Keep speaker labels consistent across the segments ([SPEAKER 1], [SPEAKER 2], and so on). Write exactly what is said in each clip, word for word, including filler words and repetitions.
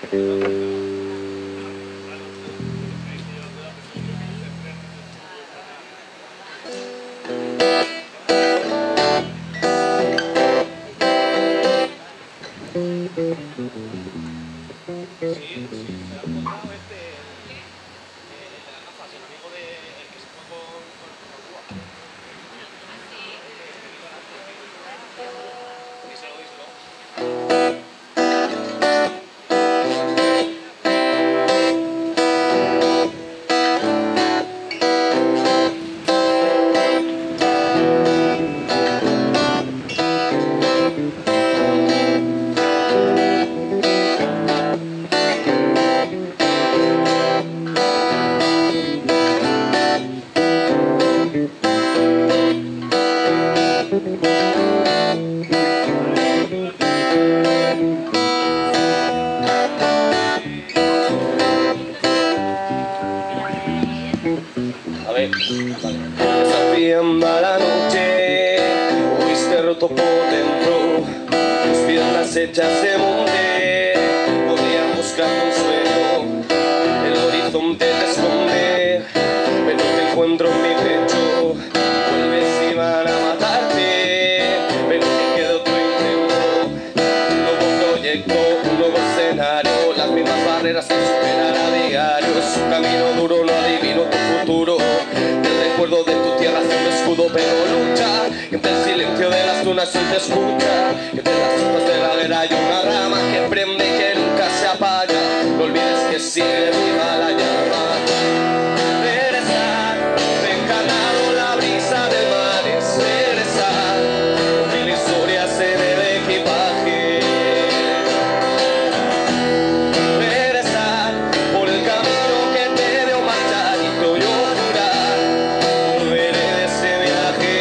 [SPEAKER 1] A ver, vale. Desafiando la noche, oíste roto por dentro, tus piernas hechas de monte, podían buscar consuelo, el horizonte te esconde, pero te encuentro en mi pecho, vuelves y van a matarte, pero te queda otro intento, un nuevo proyecto, un nuevo escenario, las mismas barreras que superar a diario, es un camino duro, no adivino tu futuro. El recuerdo de tu tierra hace un escudo, pero lucha. Entre el silencio de las dunas hoy te escucha. Entre las hojas de la guerra hay una rama que prende y que nunca se apaga. No olvides que sigue viva la llama. Regresar, reencarnado la brisa del mar es regresar. Mil historias en el equipaje. Regresar por el camino que te veo marchar y te oyó jurar. Volveré de ese viaje.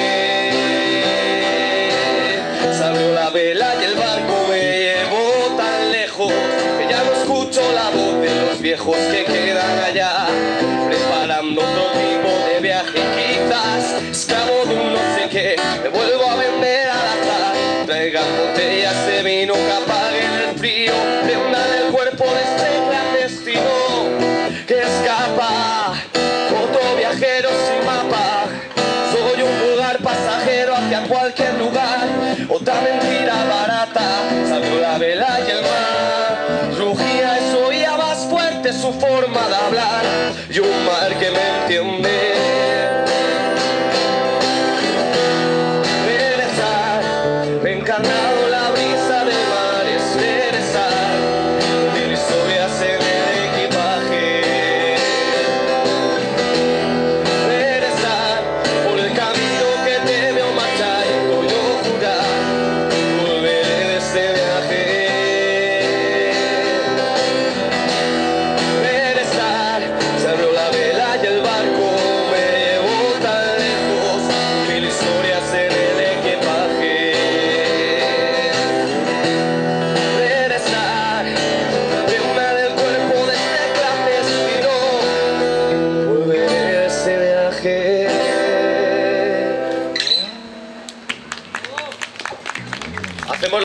[SPEAKER 1] Se abrió la vela y el barco me llevó tan lejos que ya no escucho la voz de los viejos que quedan allá, preparando otro tipo de viaje. Quizás esclavo de un no sé qué, me vuelvo a vender al azar. Traigan botellas de vino que apaguen el frío, prendan el cuerpo de este clandestino que escapa, otro viajero sin mapa. Soy un lugar pasajero hacia cualquier lugar, otra mentira barata. Salió la vela y el mar rugía, eso oía más fuerte su forma de hablar, y un mar que